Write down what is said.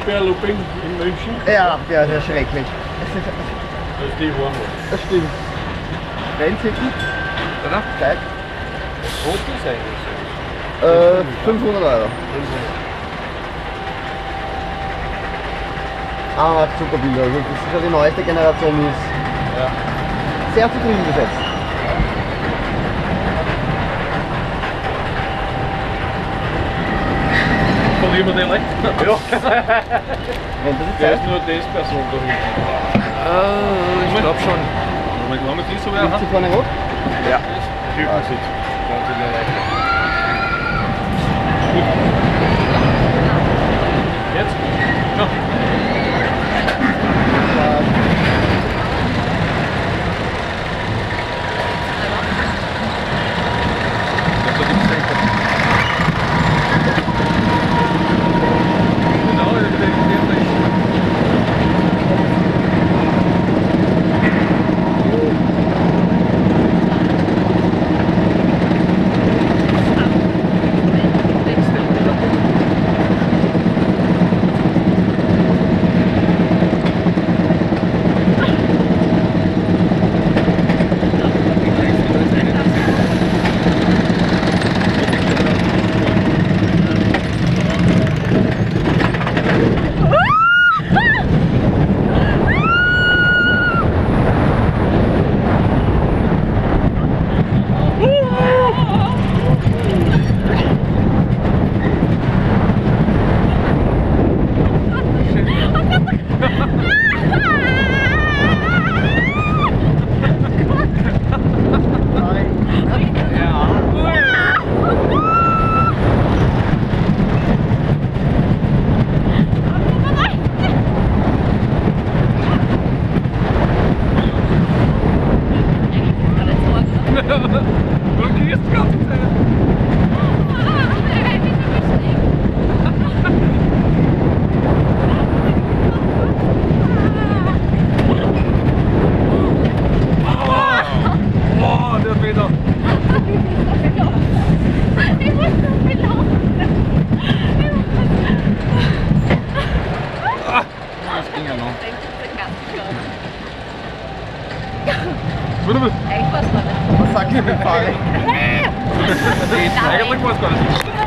Erdbeerlooping in München. Ja, der ist ja schrecklich. Das ist die Warnung. Das stimmt. Rennticken? Oder? Zeit? Rot ist eigentlich so. 500 €. Ah, super Bilder. Also das ist ja die neueste Generation, die ist sehr zufrieden gesetzt. Verlieren wir den recht? Ja. Wenn das Der jetzt ist nur das Person da hinten. Ich glaube schon. Aber ich glaube nicht so wer heißt, hat. sie vorne rot? Ja. Typensitz. Ganz in der Reihe. Gut. Jetzt? Ja. Was sagst du, Pinfari? Eigentlich war es gar nicht.